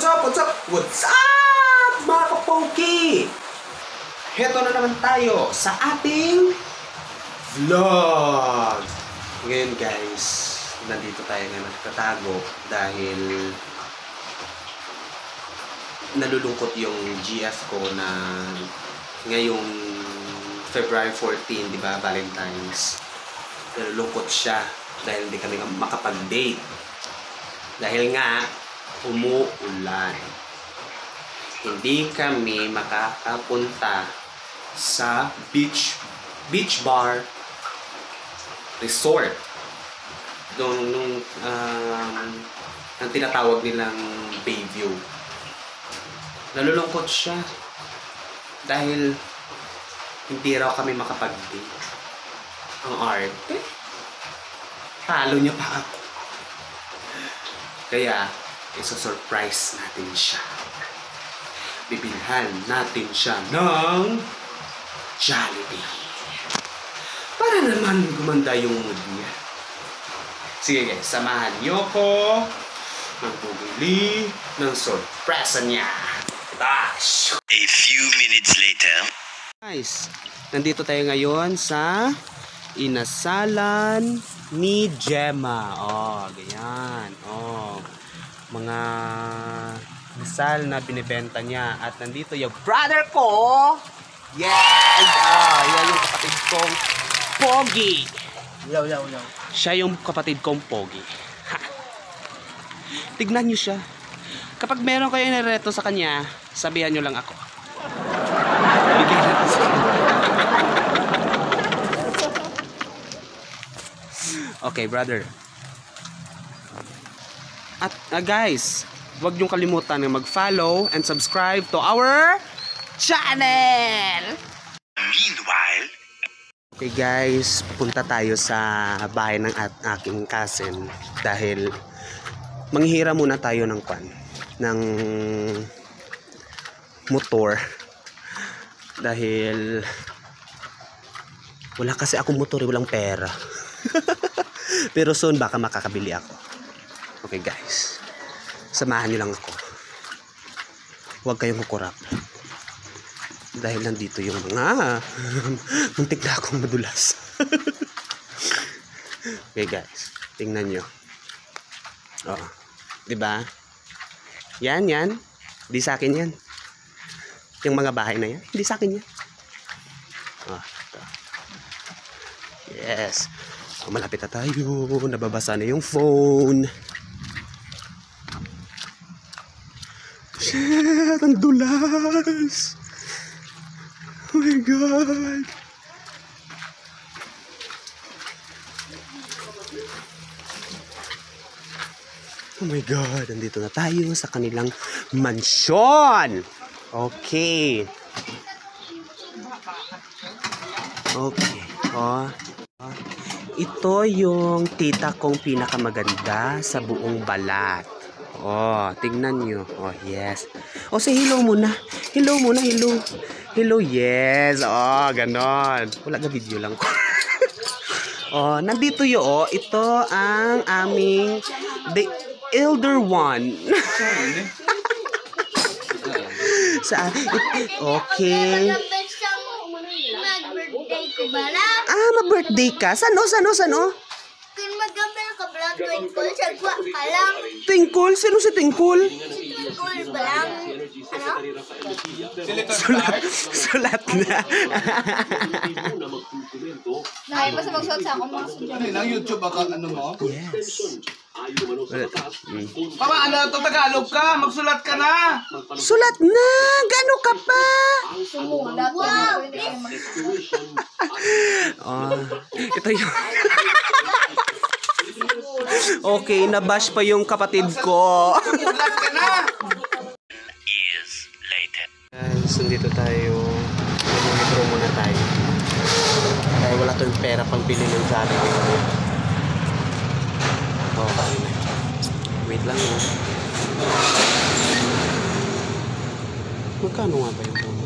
What's up? What's up? What's up, mga kapogi? Heto na naman tayo sa ating vlog. Ngayon guys, nandito tayo na nagtatago dahil nalulungkot yung GF ko na ngayong February 14, di ba, Valentine's. Nalulungkot siya dahil hindi kami makapag-date. Dahil nga, umuulan. Hindi kami makakapunta sa beach bar resort. Nung ang tinatawag nilang Bayview. Nalulungkot siya dahil hindi raw kami makapag-date. Ang arte. Talo niya pa ako. Kaya, isa-surprise natin siya. Bibilhan natin siya ng Jollibee. Para naman gumanda yung mood niya. Sige guys, samahan niyo ko magbubili ng surpresa niya. Dash! A few minutes later. Guys, nandito tayo ngayon sa inasalan ni Gemma. Oh, ganyan. Oh, mga inasal na binibenta niya. At nandito yung brother ko. Yes! Yan yung kapatid kong Pogi. Yaw. Siya yung kapatid kong Pogi. Ha. Tignan niyo siya. Kapag meron kayo nireto sa kanya, sabihan niyo lang ako. Bigyan natin sa Okay, brother. At guys, huwag niyong kalimutan na mag-follow and subscribe to our channel. Meanwhile, Okay guys, pupunta tayo sa bahay ng aking cousin dahil manghihira muna tayo ng motor dahil wala kasi akong motor, walang pera. Pero soon baka makakabili ako. Okay guys, samahan niyo lang ako. Huwag kayong kukurap dahil nandito yung mga muntik na akong madulas. Okay guys, tingnan nyo. Oh, diba? Yan. Di sa akin yan. Yung mga bahay na yan, hindi sa akin yan. Oh, ito. Yes. Malapit na tayo. Nababasa na yung phone. Shit! Ang dulas! Oh my God! Oh my God! Andito na tayo sa kanilang mansyon! Okay. Okay. Oh. Ito yung tita kong pinakamaganda sa buong balat. Oh, tingnan nyo. Oh, yes. Oh, say hello muna. Hello, yes. Oh, ganon. Wala ka video lang ko. Oh, nandito yun. Ito ang aming the elder one. Okay. Ma-birthday ka? Sano? Kung mag-gambar ka vlog, Twinkle, sagwa ka lang. Twinkle? Sino si Twinkle? Twinkle ba lang? Ano? Sulat na. Nakaya pa sa magsuot sa akong mga sunod. Ano lang, YouTube account ano mo? Yes. Pama, ano ito Tagalog ka? Magsulat ka na! Sulat na! Gano ka pa? Sumulat. Wow! Oh, ito yung... Okay, nabash pa yung kapatid ko. Magsulat ka na! years later. Guys, nandito tayo. Nag-withdraw muna tayo. Dahil wala tayong pera pang bili ng Jollibee. Okay na. Wait lang yun. Magkano nga ba yung phone?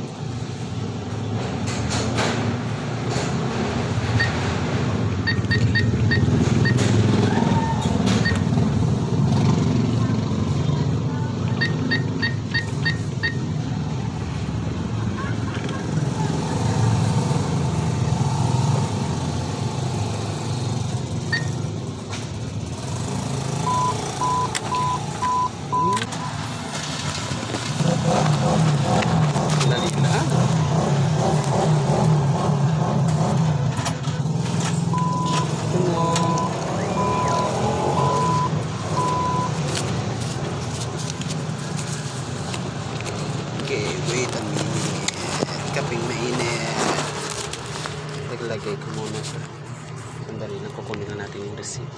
Okay, wait a minute. Kaping mainit. Naglagay ko muna siya. Sandali lang, kukunin na natin yung receipt.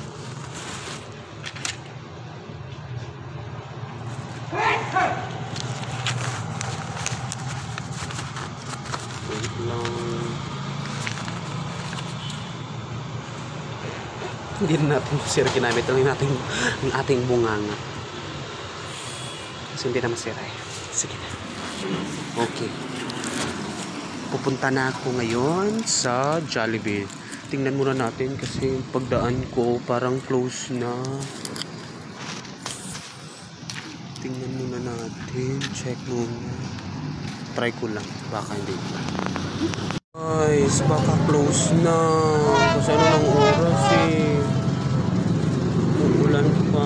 Wait lang. Hindi na natin sir ginamit lang natin ang ating bunganga. Kasi hindi na masira eh. Sige na. Okay. Pupunta na ako ngayon sa Jollibee. Tingnan muna natin kasi yung pagdaan ko parang close na. Tingnan muna natin. Check muna. Try ko lang. Baka hindi pa. Guys, baka close na. Kasi ano ng oras eh. Umulan pa.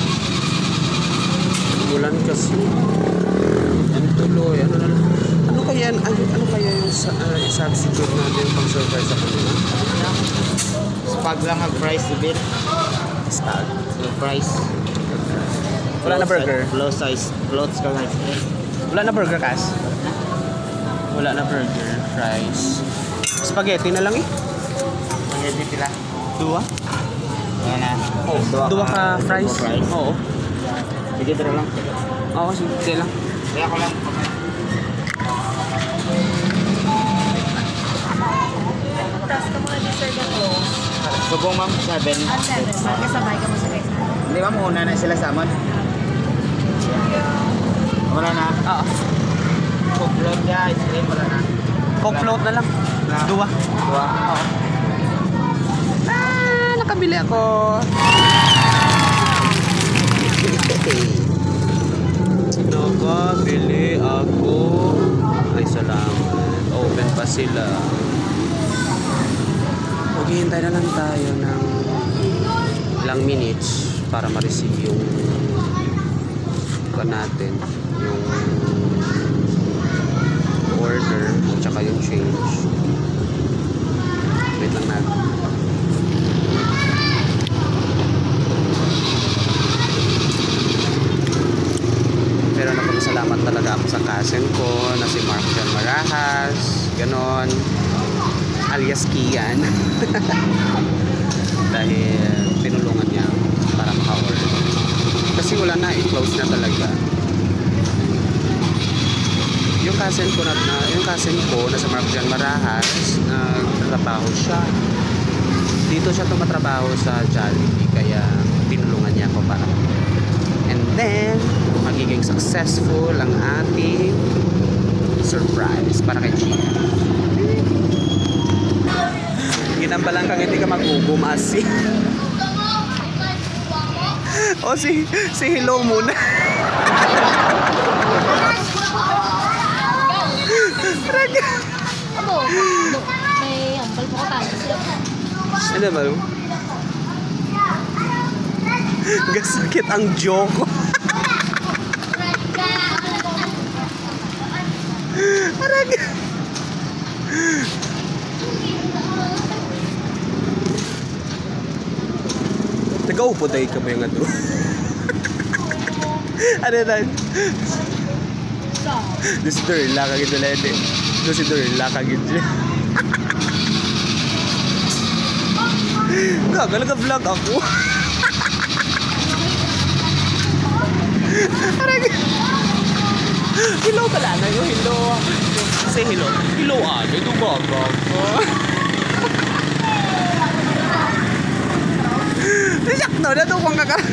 Umulan kasi. Ang tuloy. Ano kaya yung substitute natin pang surprise sa kanila? Spag lang ang price to bit. Stag. The price. Wala na burger. Low size. Clothes ka lang. Wala na burger, Kas? Wala na burger. Fries. Spaghetti na lang eh. Pagkati sila. Dua? Ayan na. Oh, dua ka fries? Dua fries. Oo. Sige, tara lang. Oo, sige lang. Kaya ko lang. Tapos ka muna dessert na close. Subong ma'am, 7. At 7. Magkasabay ka mo sa kaysa. Hindi ma'am, una na sila sa amon. Wala na. Oo. Coke float niya, ice cream, wala na. Coke float na lang. Dua. Dua. Oo. Nakabili ako. Nakabili ako. Ay, salamat. Open pa sila. Maghihintay na lang tayo ng ilang minutes para ma-receive yung natin, yung order at saka yung change. Wait lang natin. Pero napagsalamat talaga ako sa cousin ko na si Mark Jan Marahas, ganon, alias Kian. Dahil tinulungan niya para maka-order. Kasi wala na, i-close na talaga. Yung cousin ko na sa Mark Jan Marahas, nagtatrabaho siya. Dito siya tumatrabaho sa Jollibee, kaya tinulungan niya ako para. And then, magiging successful ang ating surprise para kay Chia. Ginambalan kang hindi ka mag-ugom asi. O si hello muna. Abo, may ambal po ko tayo siya. Ano ba? Gasakit ang joke. Arag. Nag-aupo tayo ka ba yung ato? Ano na? This Dorla kagid na lede. Si Dorla kagid siya. Gagal nag-vlog ako. Arag. Hello pala na yung hello. Say hello. Hello ano? Ito baga ko. Nasakto na ito kung kaka.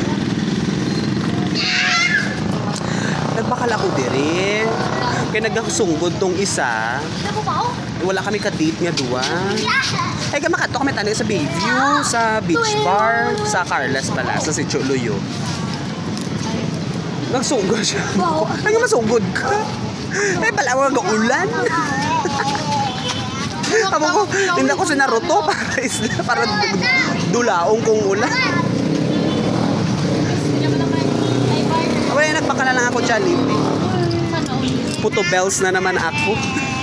Nagbakal ako diri. Kaya nagkasunggod tong isa. Wala kami ka-date nga duwa. Ay ka makato kami tanong sa Bayview, sa beach bar, sa Carlas pala, sa si Chuluyo. Nagsunggod siya. Ay nga masugod ka. Ay pala wag ulan. Amo ko, hindi ko si Naruto para dulaong kong ulan. Okay, nagpakala lang ako Jollibee. Puto bells na naman ako.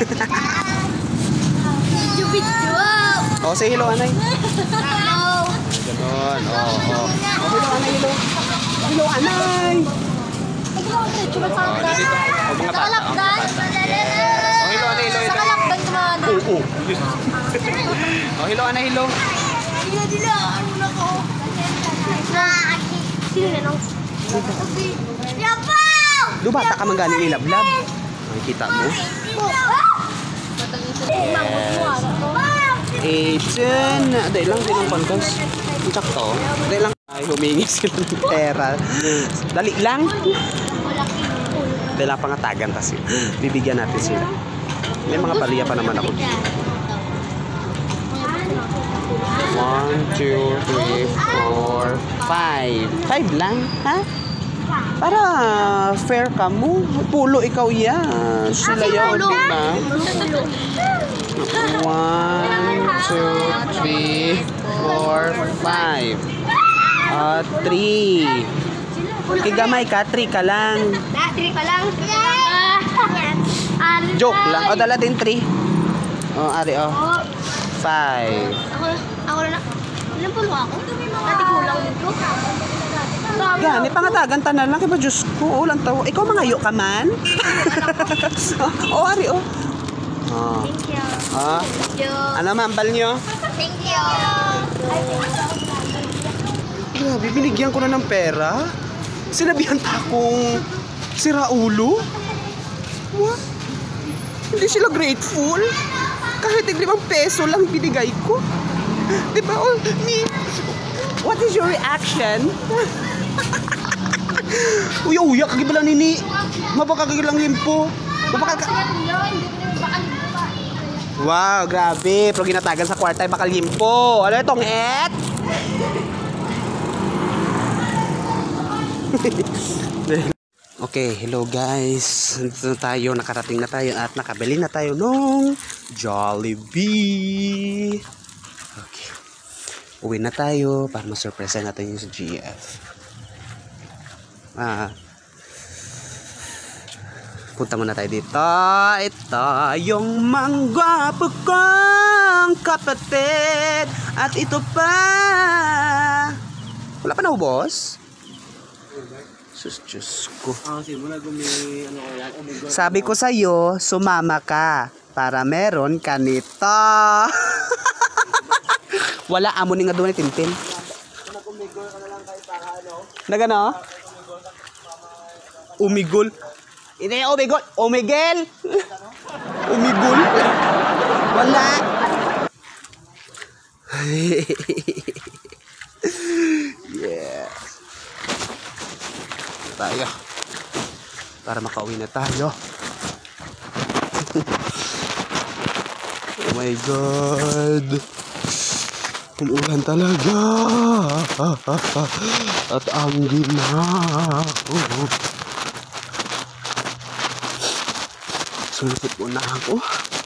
Video. Oh, say hello, anay. Hello. Ganon, oh. Oh, hello, anay, hello. Hello, anay. Ikaw, Oh, nandito. Oh, mga bata. Oh, mga bata. Oh. Oh, hilo ana hilo. Dila, ano na ko? Sino na nang? Yapaw! Dubata ka man gani ni lablab. Makikita mo. Chen, dahil lang din ang pangkas. Ang sakto. Dahil lang ay humingi sila ng pera. Dali lang. Dahil lang pangatagan kasi. Bibigyan natin sila. May mga bariya pa naman ako. 1, 2, 3, 4, 5. 5 lang, ha? Para fair ka mo. Pulo ikaw yan. Sila yun, di ba? 1, 2, 3, 4, 5. 3. Kigamay ka, 3 ka lang. Tiri pa lang. Joke lang. O, dala din 3. O, ari, o. 5. Ako na. Ilan pulo ako? Dati kulang dito. Gani, pangatagan tanan lang. Kaya ba, Diyos ko, ulang tao. Ikaw mangayo ka man? O, ari, o. O. Thank you. O. Thank you. Ano, mambal nyo? Thank you. Grabe, binigyan ko na ng pera. Sinabihan pa akong sira ulo. What? Hindi sila grateful. Kahit 5 peso lang binigay ko. Diba? Oh, what is your reaction? Uya, kagibalan nini. Mapakagilang limpo. Wow, grabe. Pero ginatagan sa kwarta ay bakal limpo. Ano itong et? Okay, hello guys. Nandito na tayo, nakarating na tayo at nakabili na tayo nung Jollibee. Okay. Uwi na tayo para ma-surprise natin yung sa GF. Punta muna tayo dito. Ito yung mangwapo kong kapatid. At ito pa. Wala pa na ubos? Diyos ko. Sabi ko sa'yo, sumama ka para meron ka nito. Wala amo ni nga doon ni Tintin. Nagano? Umigol. Hindi, umigol. Umigel. Umigol. Wala. Yeah. Tayo para makauwi na tayo. Oh my God, umulan talaga at ang ginaw. Sulipot mo na ako.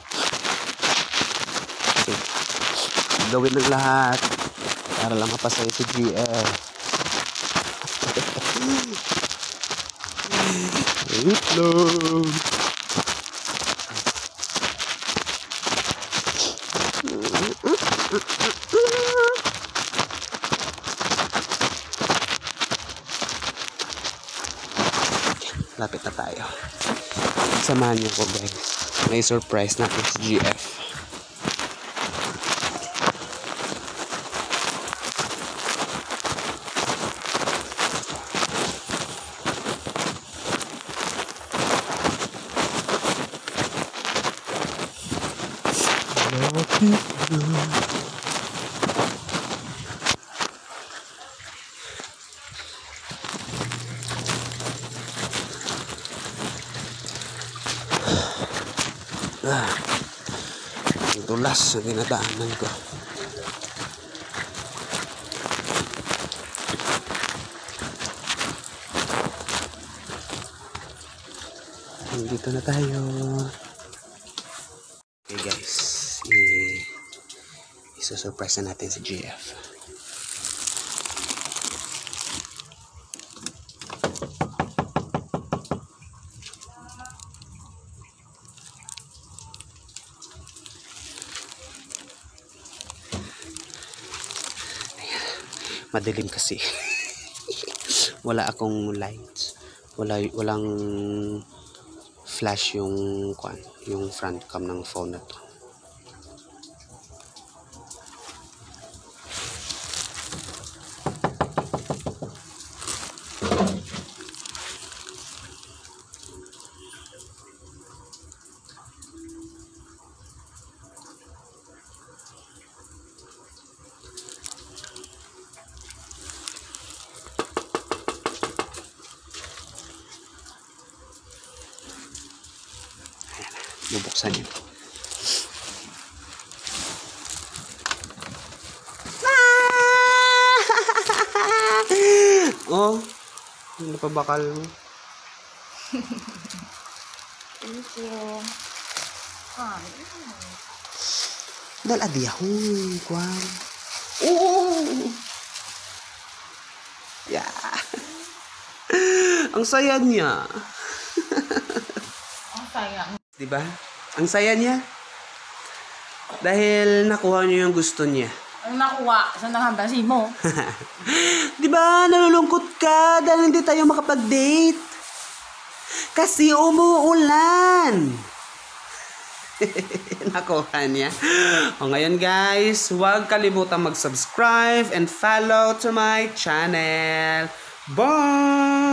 Okay. Gawin ng lahat para lang mapasaya si GF. Wait lang. Lapit na tayo. Samahan niyo ko guys. May surprise natin si GF. Ang tulas na dinadaanan ko. Dito na tayo. Okay guys, isa-surprise na natin si GF. Madilim kasi. Wala akong lights. Walang flash yung front cam ng phone na to. Bubuksan niyo. Oh, ano pa bakal mo? Thank you. Ay. Dahil adi akong kwan. Oh! Yeah. Ang saya niya. Ang sayang. Diba? Ang saya niya. Dahil nakuha niyo yung gusto niya. Ang nakuha sa nanghambasi mo. Diba? Nalulungkot ka dahil hindi tayo makapag-date. Kasi umuulan. Nakuha niya. O ngayon guys, huwag kalimutang mag-subscribe and follow to my channel. Bye!